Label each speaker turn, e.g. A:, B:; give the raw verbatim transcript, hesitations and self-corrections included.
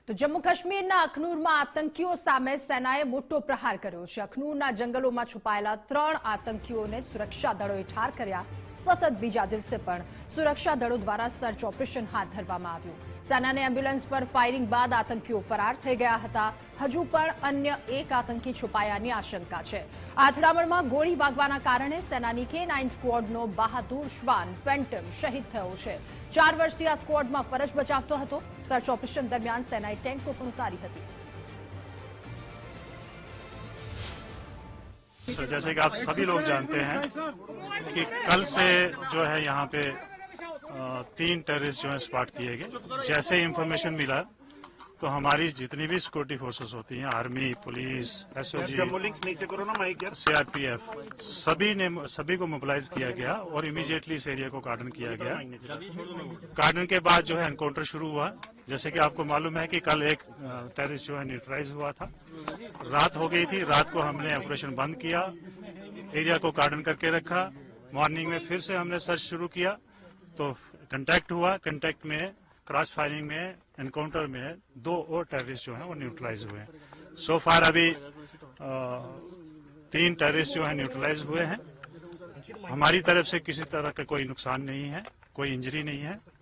A: તો જમ્મુ કાશ્મીરના અખનૂરમાં આતંકીઓ સામે સેનાએ મોટો પ્રહાર કર્યો છે। અખનૂરના જંગલોમાં છુપાયેલા ત્રણ આતંકીઓને સુરક્ષા દળોએ ઠાર કર્યા। સતત બીજા દિવસે પણ સુરક્ષા દળો દ્વારા સર્ચ ઓપરેશન હાથ ધરવામાં આવ્યું। સેનાની એમ્બ્યુલન્સ પર ફાયરિંગ બાદ આતંકીઓ ફરાર થઈ ગયા હતા। હજુ પણ અન્ય એક આતંકી છુપાયાની આશંકા છે। આ અથડામણમાં ગોળી વાગવાના કારણે સેનાની કે નાઇન સ્ક્વોડનો બહાદુર શ્વાન ફેન્ટમ શહીદ થયો છે। ચાર વર્ષથી આ સ્ક્વોડમાં ફરજ બજાવતો હતો। સર્ચ ઓપરેશન દરમિયાન સેનાએ ટેન્કો પણ ઉતારી હતી।
B: तो जैसे कि आप सभी लोग जानते हैं कि कल से जो है यहाँ पे तीन टेररिस्ट जो है स्पॉट किए गए। जैसे ही इंफॉर्मेशन मिला तो हमारी जितनी भी सिक्योरिटी फोर्सेस होती हैं, आर्मी, पुलिस, एसओजी, सीआरपीएफ, सभी ने सभी को मोबिलाइज किया गया और इमीडिएटली इस एरिया को कार्डन किया गया। कार्डन के बाद जो है एनकाउंटर शुरू हुआ। जैसे कि आपको मालूम है कि कल एक टेररिस्ट जो है न्यूट्रलाइज हुआ था। रात हो गई थी, रात को हमने ऑपरेशन बंद किया, एरिया को कार्डन करके रखा। मॉर्निंग में फिर से हमने सर्च शुरू किया तो कंटेक्ट हुआ। कंटेक्ट में क्रॉस फायरिंग में एनकाउंटर में दो और टेररिस्ट जो हैं वो न्यूट्रलाइज हुए हैं। सो फार अभी आ, तीन टेररिस्ट जो हैं न्यूट्रलाइज हुए हैं। हमारी तरफ से किसी तरह का कोई नुकसान नहीं है, कोई इंजरी नहीं है।